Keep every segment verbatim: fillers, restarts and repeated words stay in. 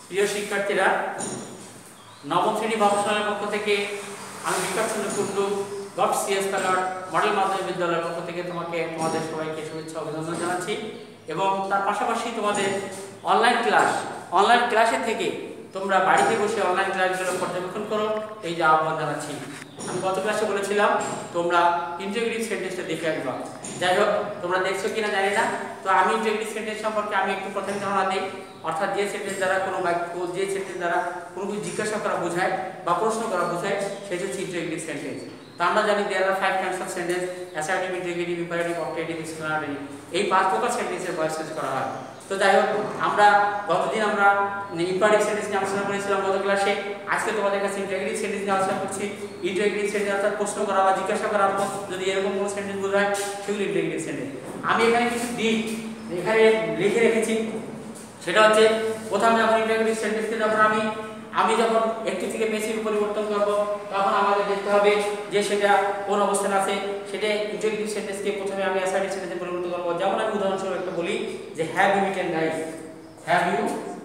প্রিয় শিক্ষার্থীরা, নবম শ্রেণী ভবসানের পক্ষ থেকে আমি বিকাশ চন্দ্র কুন্ডু গড সিএস প্যালার মডেল মাধ্যমিক বিদ্যালয়ের পক্ষ থেকে তোমাকে তোমাদের সবাইকে শুভেচ্ছা অভিনন্দন জানাচ্ছি এবং তার পাশাপাশি তোমাদের অনলাইন ক্লাস অনলাইন ক্লাসে থেকে তোমরা বাড়িতে বসে অনলাইন ক্লাসগুলো পর্যবেক্ষণ করো এই যে আহ্বান জানাচ্ছি। আমি গত ক্লাসে বলেছিলাম তোমরা ইন্টিগ্রেটিভ সেন্টেন্সটা দেখে আসবা। যাই হোক, তোমরা দেখছো কিনা জানি না। তো আমি ইন্টিগ্রেটিভ সেন্টেন্স সম্পর্কে আমি একটু প্রথম ধারণা দিই। অর্থাৎ যে সেন্টেন্স দ্বারা কোনো বাক্য যে সেন্টেন্স দ্বারা কোনো কিছু জিজ্ঞাসা করা বোঝায় বা প্রশ্ন করা বোঝায় সেটা হচ্ছে ইন্টিগ্রেটিভ সেন্টেন্স। তো আমরা জানি there are five kinds of sentence: assertive, interrogative, imperative, objective, exclamatory. এই পাঁচ প্রকার সেন্টেন্সের ভয়েস চেঞ্জ করা হয়। তো যাই হোক, আমরা গতদিন আমরা ইম্পারেটিভ সেন্টেন্স নিয়ে আলোচনা করেছিলাম গত ক্লাসে। আজকে তোমাদের কাছে ইন্টিগ্রেটিভ সেন্টেন্স নিয়ে আলোচনা করছি। ইন্টিগ্রেটিভ সেন্টেন্স অর্থাৎ প্রশ্ন করা বা জিজ্ঞাসা করার পর যদি এরকম কোনো সেন্টেন্স বোঝায় সেগুলো ইন্টিগ্রেটিভ সেন্টেন্স। আমি এখানে কিছু দিক এখানে লিখে রেখেছি। সেটা হচ্ছে প্রথমে যখন ইন্টিগ্রেটিভ সেন্টেন্সকে যখন আমি আমি যখন একটি থেকে বেশি পরিবর্তন করব তখন আমাদের দেখতে হবে যে সেটা কোন অবস্থানে আছে। সেটা ইন্টিগ্রেটিভ সেন্টেন্সকে প্রথমে আমি অ্যাসার্টিভ সেন্টেন্সে পরিবর্তন করব। যেমন আমি উদাহরণস্বরূপ একটা বলি যে have you eaten rice. Have you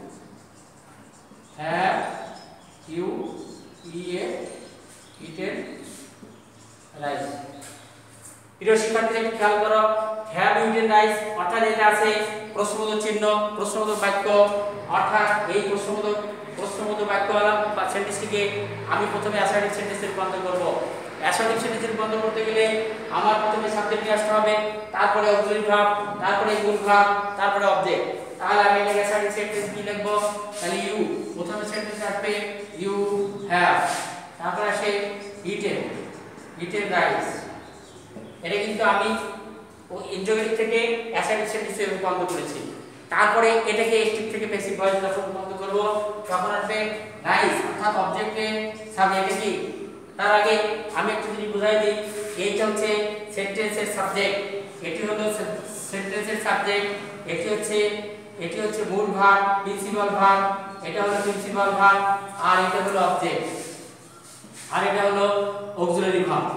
have you eaten rice. প্রিয় শিক্ষার্থীরা একটু খেয়াল করো, হ্যাভ ইউ ইটেন রাইস অর্থাৎ এটা আছে প্রশ্নবোধক চিহ্ন, প্রশ্নবোধক বাক্য। অর্থাৎ এই প্রশ্নবোধক প্রশ্নবোধক বাক্য বা সেন্টেন্সটিকে আমি প্রথমে অ্যাসার্টিভ সেন্টেন্সে রূপান্তর করব। অ্যাসার্টিভ সেন্টেন্সে রূপান্তর করতে গেলে আমার প্রথমে সাবজেক্ট নিয়ে আসতে হবে, তারপরে অক্সিলারি ভার্ব, তারপরে মূল ভার্ব, তারপরে অবজেক্ট। তাহলে আমি এটাকে অ্যাসার্টিভ সেন্টেন্স কি লিখব? তাহলে ইউ প্রথমে সেন্টেন্সে আসবে ইউ হ্যাভ, তারপরে আসে ইটেন ইটেন রাইস। এটা কিন্তু আমি ইন্টিগ্রেটিভ থেকে অ্যাসার্টিভ সেন্টেন্সে রূপান্তর করেছি। তারপরে এটাকে অ্যাক্টিভ থেকে প্যাসিভ ভয়েসে যখন রূপান্তর করব তখন আসবে রাইস অর্থাৎ অবজেক্টে সাবজেক্ট কি। তার আগে আমি একটু জিনিস বুঝাই দিই। এইটা হচ্ছে সেন্টেন্সের সাবজেক্ট, এটি হলো সেন্টেন্সের সাবজেক্ট, এটি হচ্ছে এটি হচ্ছে মূল ভার্ব, প্রিন্সিপাল ভার্ব, এটা হলো প্রিন্সিপাল ভার্ব, আর এটা হলো অবজেক্ট, আর এটা হলো অক্সিলারি ভার্ব।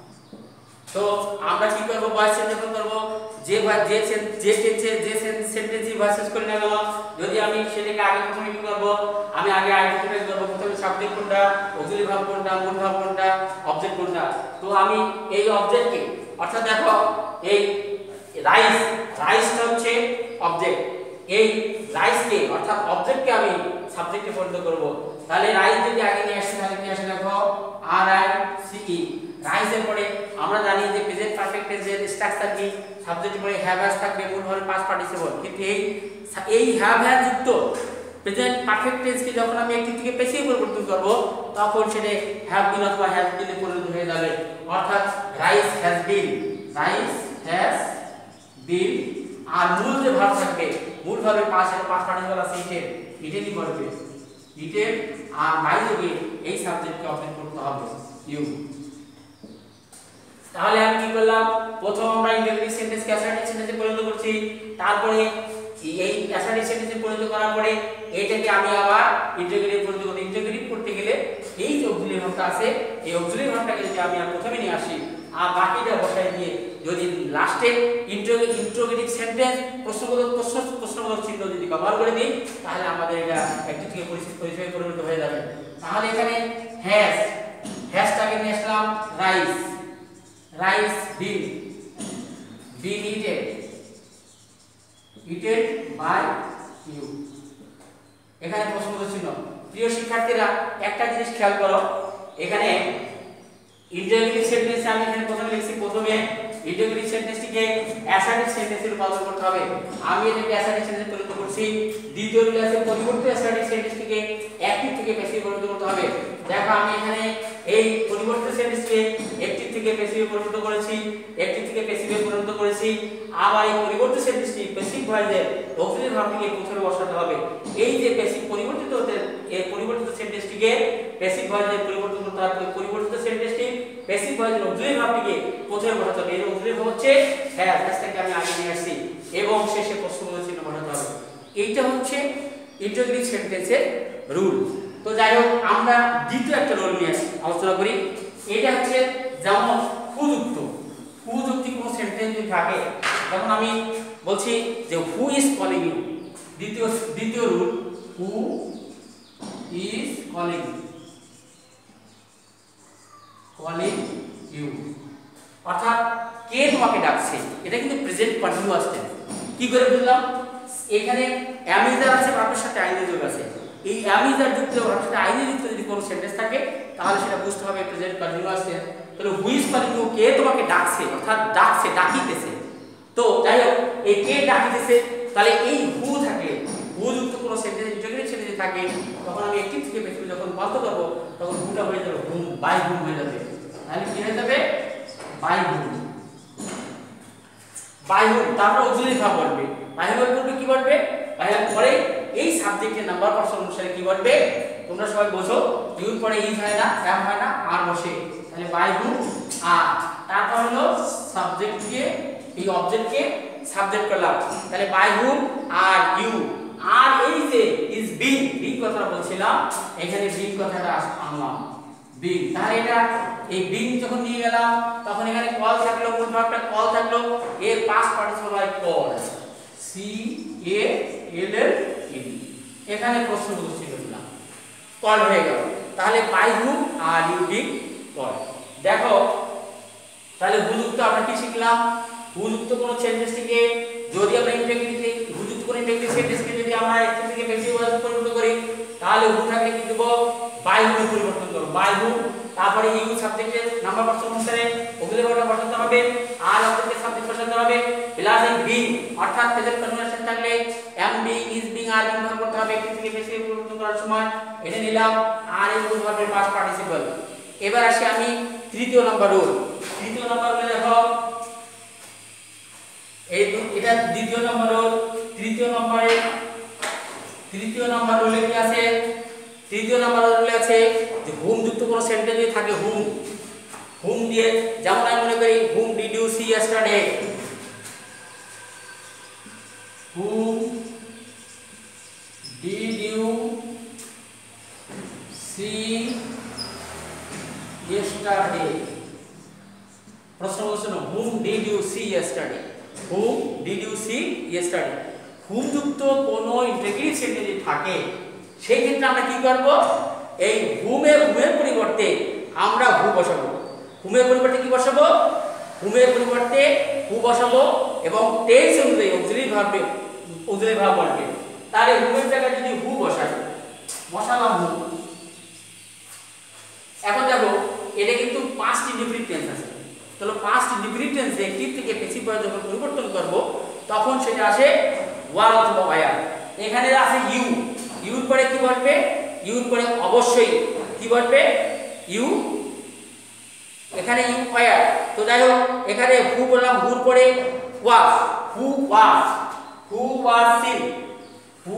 তো আমরা কি করব? ভয়েস চেঞ্জ যখন করব যে যে যে টেন্সে যে সেন্টেন্সই ভয়েস চেঞ্জ করে না গেল, যদি আমি সেটাকে আগে প্রথমে কি করব? আমি আগে আইডেন্টিফাই করব প্রথমে সাবজেক্ট কোনটা, অক্সিলারি ভার্ব কোনটা, মূল ভার্ব কোনটা, অবজেক্ট কোনটা। তো আমি এই অবজেক্টকে অর্থাৎ দেখো এই রাইস রাইসটা হচ্ছে অবজেক্ট। এই রাইসকে অর্থাৎ অবজেক্টকে আমি সাবজেক্টে পরিণত করব। তাহলে রাইস যদি আগে নিয়ে আসি তাহলে কি আসে দেখো আর আই সি ই। রাইসের পরে আমরা জানি যে প্রেজেন্ট পারফেক্ট টেন্সের স্ট্রাকচার কি, সাবজেক্টের পরে হ্যাভ হ্যাজ থাকবে, মূল ভার্ব পাস্ট পার্টিসিপল। কিন্তু এই এই হ্যাভ হ্যাজ যুক্ত প্রেজেন্ট পারফেক্ট টেন্সকে যখন আমি একটি থেকে প্যাসিভ পরিবর্তন করব তখন সেটা হ্যাভ বিন অথবা হ্যাজ বিন এ পরিণত হয়ে যাবে। অর্থাৎ rice has been, rice has been. আর মূল যে ভার্ব থাকবে, মূল ভার্বের পাশে পাস্ট পার্টিসিপল আছে ইটেন, ইটেনই করবে ইটেন। আর বাই দ্য ওয়ে এই সাবজেক্টকে অবজেক্ট করতে হবে ইউ। তাহলে আমি কি করলাম? প্রথম আমরা ইন্টিগ্রেটিভ সেন্টেন্সকে অ্যাসার্টিভ সেন্টেন্সে পরিণত করছি। তারপরে এই অ্যাসার্টিভ সেন্টেন্সে পরিণত করার পরে এটাকে আমি আবার ইন্টিগ্রেটিভ পরিণত করব। ইন্টিগ্রেটিভ করতে গেলে এই যে অক্সিলারি ভার্বটা আছে, এই অক্সিলারি ভার্বটাকে যদি আমি প্রথমে নিয়ে আসি আর বাকিটা বসাই দিয়ে যদি লাস্টে ইন্টিগ্রেটিভ সেন্টেন্স প্রশ্নবোধক প্রশ্ন প্রশ্নবোধক চিহ্ন যদি ব্যবহার করে দিই তাহলে আমাদের এটা একটি থেকে পরিচয়ে পরিণত হয়ে যাবে। তাহলে এখানে হ্যাজ হ্যাজটাকে নিয়ে আসলাম rice, rice been been eaten eaten by you. এখানে প্রশ্নবোধক চিহ্ন। প্রিয় শিক্ষার্থীরা একটা জিনিস খেয়াল করো, এখানে ইন্টিগ্রেটিভ সেন্টেন্সে আমি এখানে প্রথমে লিখছি প্রথমে ইন্টিগ্রেটিভ সেন্টেন্সটিকে অ্যাসার্টিভ সেন্টেন্সে রূপান্তর করতে হবে। আমি এটাকে অ্যাসার্টিভ সেন্টেন্সে পরিণত করছি। দ্বিতীয় ক্লাসে পরিবর্তিত অ্যাসার্টিভ সেন্টেন্সটিকে অ্যাক্টিভ থেকে প্যাসিভ পরিণত করতে হবে। দেখো আমি এখানে এই পরিবর্তিত সেন্টেন্সকে অ্যাক্টিভ থেকে প্যাসিভে পরিণত করেছি, অ্যাক্টিভ থেকে প্যাসিভে পরিণত করেছি। আবার এই পরিবর্তিত সেন্টেন্সটি প্যাসিভ ভয়েসে অক্সিলারি ভার্বটিকে প্রথমে বসাতে হবে। এই যে প্যাসিভ পরিবর্তিত এই পরিবর্তিত সেন্টেন্সটিকে প্যাসিভ ভয়েসে পরিবর্তন করতে হবে। পরিবর্তিত সেন্টেন্সটি প্যাসিভ ভয়েসের অক্সিলারি ভার্বটিকে প্রথমে বসাতে হবে। এই অক্সিলারি ভার্ব হচ্ছে হ্যাজ, হ্যাজটাকে আমি আগে নিয়ে আসছি এবং শেষে প্রশ্নবোধক চিহ্ন বসাতে হবে। এইটা হচ্ছে ইন্টিগ্রেটিভ সেন্টেন্সের রুল। তো যাই হোক, আমরা দ্বিতীয় একটা রুল নিয়ে আলোচনা করি। এটা হচ্ছে যেমন হুযুক্ত হুযুক্তি কোনো সেন্টেন্স যদি থাকে, যেমন আমি বলছি যে হু ইজ কলিং ইউ, দ্বিতীয় দ্বিতীয় rule who is calling calling you, অর্থাৎ কে তোমাকে ডাকছে। এটা কিন্তু প্রেজেন্ট কন্টিনিউয়াস টেন্স। কি করে বুঝলাম? এখানে am is are আছে, ভার্বের সাথে আইনি যোগ আছে। এই am is are যুক্ত ভার্বের সাথে আইনি যুক্ত যদি কোনো সেন্টেন্স থাকে তাহলে সেটা বুঝতে হবে প্রেজেন্ট কন্টিনিউয়াস টেন্স। তাহলে হু ইজ কলিং ইউ, কে তোমাকে ডাকছে, অর্থাৎ ডাকছে, ডাকিতেছে। তো যাই হোক, এই কে ডাকিতেছে, তাহলে এই হু থাকে, হু যুক্ত কোনো সেন্টেন্স ইন্টারোগেটিভ সেন্টেন্স থাকে, তখন আমি অ্যাক্টিভ থেকে প্যাসিভ যখন বলতে করব তখন হুটা হয়ে যাবে হুম, বাই হুম হয়ে যাবে। তাহলে কি হয়ে যাবে? By whom, by whom. তারপর অক্সিলারি ভার্ব বলবে, বাই হুম বলবে কি বলবে? বাই হুম পরে এই সাবজেক্টের নাম্বার পার্সন অনুসারে কি বলবে? তোমরা সবাই বোঝো, ইউর পরে ইজ হয় না, এম হয় না, আর বসে। তাহলে বাই হুম আর, তারপর হলো সাবজেক্টকে, এই অবজেক্টকে সাবজেক্ট করলাম। তাহলে বাই হুম আর ইউ, আর এই যে ইজ বিং, বিং কথাটা বলছিলাম, এখানে বিং কথাটা আনলাম, বিং। তাহলে এটা এই বিং যখন নিয়ে গেলাম তখন এখানে কল থাকলো, মূল ভার্বটা কল থাকলো, এর পাস্ট পার্টিসিপল হয় call, C A L L E. এখানে প্রশ্নবোধক চিহ্ন দিলাম, কল হয়ে গেল। তাহলে by whom are you being call. দেখো তাহলে হুযুক্ত আমরা কি শিখলাম? হুযুক্ত কোন সেন্টেন্স থেকে যদি আমরা ইন্টিগ্রেটিভ, হুযুক্ত কোন ইন্টিগ্রেটিভ সেন্টেন্সকে যদি আমরা একটি থেকে বেশি পরিবর্তন করি তাহলে হু থাকে কি দেব? বাই হুম পরিবর্তন করব, বাই হুম। তারপরে ইউ সাবজেক্টের নাম্বার পার্সন অনুসারে অক্সিলারি ভার্বটা বসাতে হবে, আর অবজেক্টের সাবজেক্ট বসাতে হবে, প্লাস এই বিং, অর্থাৎ প্রেজেন্ট কন্টিনিউয়াস থাকলে am being, is being, are being verb করতে হবে একটি থেকে বেশি পরিবর্তন করার সময়। এটা নিলাম, আর এই মূল ভার্বের পাস্ট পার্টিসিপল। এবার আসি আমি তৃতীয় নাম্বার রুল। তৃতীয় নাম্বার রুলে দেখো, এই এটা দ্বিতীয় নাম্বার রুল। তৃতীয় নম্বরে তৃতীয় নাম্বার রুলে কি আছে? তৃতীয় নাম্বার রুলে আছে যে হুম যুক্ত কোনো সেন্টেন্স যদি থাকে, হুম হুম দিয়ে, যেমন আমি মনে করি whom did you see yesterday, whom did you see yesterday. প্রশ্ন বলছেন whom did you see yesterday, whom did you see yesterday. Whom যুক্ত কোনো ইন্টিগ্রেটিভ সেন্টেন্স যদি থাকে সেই ক্ষেত্রে আমরা কি করব? এই হুমের হুমের পরিবর্তে আমরা হু বসাবো। হুমের পরিবর্তে কি বসাবো? হুমের পরিবর্তে হু বসাবো এবং টেন্স অনুযায়ী অক্সিলারি ভার্ব, অক্সিলারি ভার্ব বলবে। তাহলে হুমের জায়গায় যদি হু বসাই, বসালাম হু। এখন দেখো এটা কিন্তু পাঁচটি ডিফারেন্ট টেন্স আছে। তাহলে পাঁচটি ডিফারেন্ট টেন্সে অ্যাক্টিভ থেকে প্যাসিভ পর্যায়ে যখন পরিবর্তন করব তখন সেটা আসে ওয়ার অথবা ওয়ার। এখানে আছে ইউ, ইউর পরে কি বলবে? ইউর পরে অবশ্যই কি বলবে? ইউ। এখানে ইউ ওয়ার। তো যাই হোক, এখানে হু বললাম, হুর পরে ওয়াজ, হু ওয়াজ, হু ওয়াজ সিন, হু।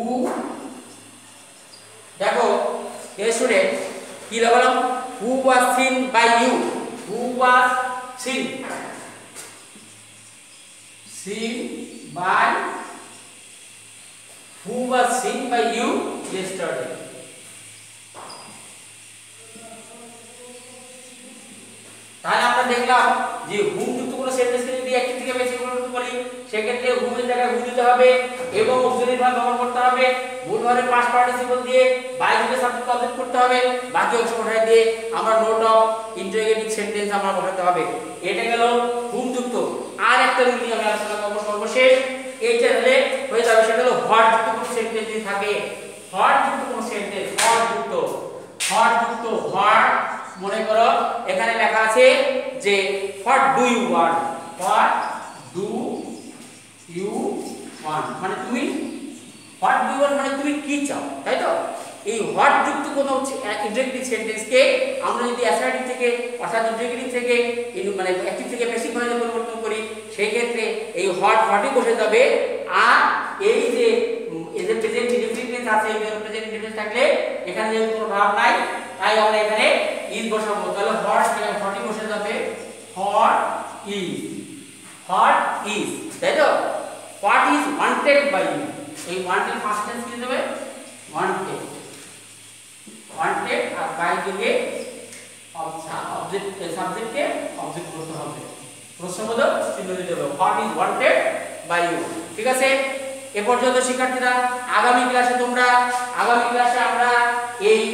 দেখো এই শুনে কি বললাম? Who was seen by you, who was seen, seen by, who was seen by you yesterday. তাহলে আমরা দেখলাম যে হুম যুক্ত কোনো সেন্টেন্সকে যদি একটি থেকে বেশি পরিবর্তন করি সেক্ষেত্রে হুমের জায়গায় হু দিতে হবে এবং অক্সিলারি ভার্ব ব্যবহার করতে হবে, মূল ভার্বের পাস্ট পার্টিসিপল দিয়ে বাই যুগে সাবজেক্ট অবজেক্ট করতে হবে, বাকি অংশ বসায় দিয়ে আমরা নোট অফ ইন্টারোগেটিভ সেন্টেন্স আমরা বসাতে হবে। এটা গেল হুম যুক্ত। আর একটা রুল নিয়ে আমি আলোচনা করব সর্বশেষ, এইটা হলে হয়ে যাবে, সেটা হলো হোয়াট যুক্ত কোনো সেন্টেন্স যদি থাকে, হোয়াট যুক্ত কোনো সেন্টেন্স, হোয়াট যুক্ত, হোয়াট যুক্ত হোয়াট। মনে করো এখানে লেখা আছে যে what do you want, what do you want মানে তুমি, হোয়াট ডু ইউ ওয়ান্ট মানে তুমি কি চাও, তাই তো? এই হোয়াট যুক্ত কোনো ইন্টারোগেটিভ সেন্টেন্সকে আমরা যদি অ্যাসার্টিভ থেকে অর্থাৎ ইন্টারোগেটিভ থেকে মানে অ্যাক্টিভ থেকে প্যাসিভ ভাবে পরিবর্তন করি সেই ক্ষেত্রে এই হোয়াট হোয়াটই বসে যাবে। আর এই যে এই যে প্রেজেন্ট ইনডিফিনিট আছে, এই প্রেজেন্ট ইনডিফিনিট থাকলে এখানে যেহেতু কোনো ভার্ব নাই তাই আমরা এখানে ইজ বসাবো। তাহলে হোয়াট হোয়াটই বসে যাবে, হোয়াট ইজ, হোয়াট ইজ, তাই তো? What is wanted by you, এই ওয়ান্টেড ফার্স্ট টেন্স কি দেবে? ওয়ান্টেড, ওয়ান্টেড আর বাই যুগে অবজেক্ট সাবজেক্টকে অবজেক্ট করতে হবে, প্রশ্নবোধক চিহ্ন দিতে হবে, what is wanted by you. ঠিক আছে, এ পর্যন্ত শিক্ষার্থীরা আগামী ক্লাসে তোমরা আগামী ক্লাসে আমরা এই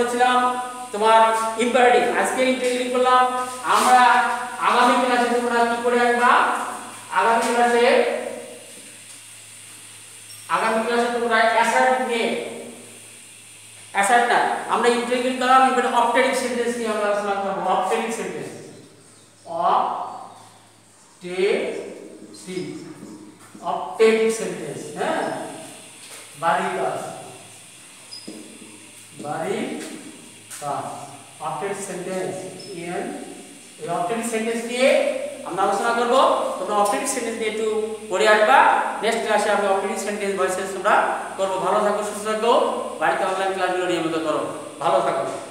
করেছিলাম তোমার ইম্পারেটিভ, আজকে ইন্টিগ্রেটিভ করলাম। আমরা আগামী ক্লাসে তোমরা কি করে আসবা, আগামী ক্লাসে আগামী ক্লাসে তোমরা অ্যাসার্টিভ নিয়ে অ্যাসার্ট না, আমরা ইন্টিগ্রেট করলাম, এবারে অপটেটিক সেন্টেন্স নিয়ে আমরা আলোচনা করব। অপটেটিক সেন্টেন্স, অপটেটিক অপটেটিক সেন্টেন্স, হ্যাঁ, বাড়ি কাজ বাড়ি কাজ অপটেটিক সেন্টেন্স। এন এই অপটেটিক সেন্টেন্স নিয়ে আমরা আলোচনা করব। তোমরা অপটেটিক সেন্টেন্স নিয়ে একটু পড়ে আসবা। নেক্সট ক্লাসে আমরা অপটেটিক সেন্টেন্স ভয়েসেস আমরা করব। ভালো থাকো, সুস্থ থাকো, বাড়িতে অনলাইন ক্লাসগুলো নিয়মিত করো। ভালো থাকো।